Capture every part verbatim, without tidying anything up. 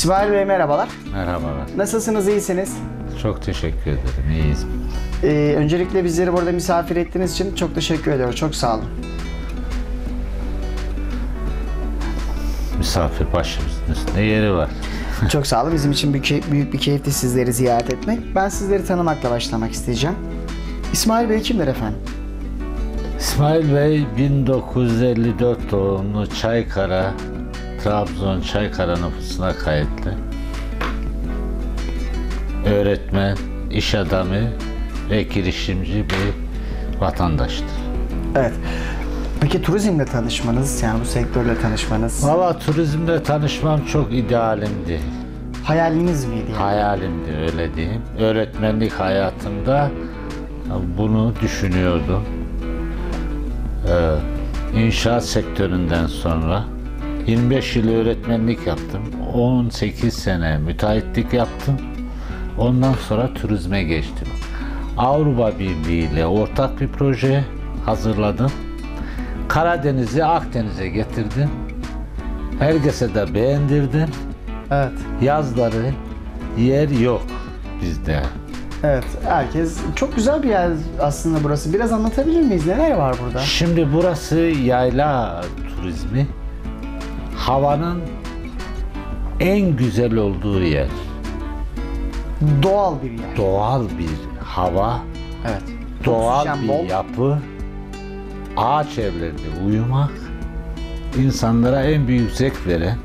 İsmail Bey merhabalar. Merhabalar. Nasılsınız, iyisiniz? Çok teşekkür ederim. İyiyiz. Ee, öncelikle bizleri burada misafir ettiğiniz için çok teşekkür ediyoruz. Çok sağ olun. Misafir başımızın üstünde yeri var. Çok sağ olun. Bizim için büyük, key- büyük bir keyifti sizleri ziyaret etmek. Ben sizleri tanımakla başlamak isteyeceğim. İsmail Bey kimdir efendim? İsmail Bey bin dokuz yüz elli dört doğumlu, Çaykara, Trabzon Çaykara nüfusuna kayıtlı. Öğretmen, iş adamı ve girişimci bir vatandaştır. Evet. Peki turizmle tanışmanız, yani bu sektörle tanışmanız Valla turizmle tanışmam çok idealimdi. hayaliniz miydi? Yani? Hayalimdi, öyle diyeyim. Öğretmenlik hayatımda bunu düşünüyordum. Ee, inşaat sektöründen sonra yirmi beş yıl öğretmenlik yaptım. on sekiz sene müteahhitlik yaptım. Ondan sonra turizme geçtim. Avrupa Birliği ile ortak bir proje hazırladım. Karadeniz'i Akdeniz'e getirdim. Herkese de beğendirdim. Evet. Yazları yer yok bizde. Evet. Herkes çok güzel bir yer aslında burası. Biraz anlatabilir miyiz? Neler var burada? Şimdi burası yayla turizmi. Havanın en güzel olduğu yer. Doğal bir yer. Doğal bir hava, Evet. doğal Oksijen bir bol. yapı, ağaç evlerinde uyumak insanlara en büyük zevk veren,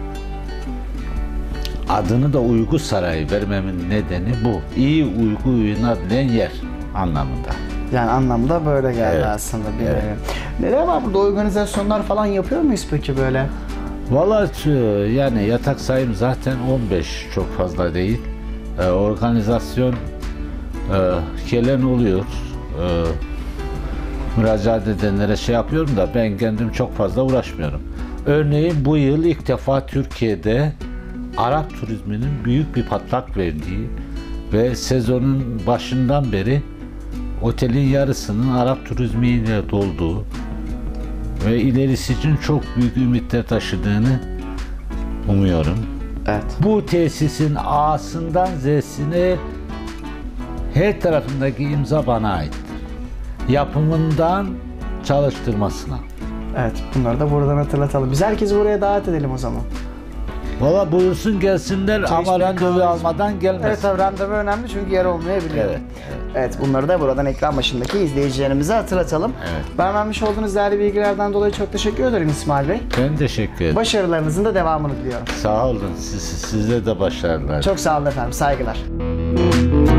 adını da Uygu Sarayı vermemin nedeni bu. İyi uyku uyunabilen yer anlamında. Yani anlamda böyle geldi Evet. aslında bir Evet. nevi. Neler var burada? Organizasyonlar falan yapıyor muyuz peki böyle? Vallahi yani yatak sayım zaten on beş, çok fazla değil. Ee, organizasyon e, gelen oluyor. E, müracaat edenlere şey yapıyorum da ben kendim çok fazla uğraşmıyorum. Örneğin bu yıl ilk defa Türkiye'de Arap turizminin büyük bir patlak verdiği ve sezonun başından beri otelin yarısının Arap turizmiyle dolduğu ve ilerisi için çok büyük ümitler taşıdığını umuyorum. Evet. Bu tesisin A'sından Z'sine her tarafındaki imza bana aittir. Yapımından çalıştırmasına. Evet. Bunları da buradan hatırlatalım. Biz herkesi buraya davet edelim o zaman. Valla buyursun gelsinler ama randevu almadan gelmesin. Evet tabii randevu önemli çünkü yer olmayabiliyor. Evet, evet. Evet bunları da buradan ekran başındaki izleyicilerimize hatırlatalım. Evet. Ben vermiş olduğunuz değerli bilgilerden dolayı çok teşekkür ederim İsmail Bey. Ben teşekkür ederim. Başarılarınızın da devamını diliyorum. Sağ olun. Siz, size de başarılar. Çok sağ olun efendim. Saygılar.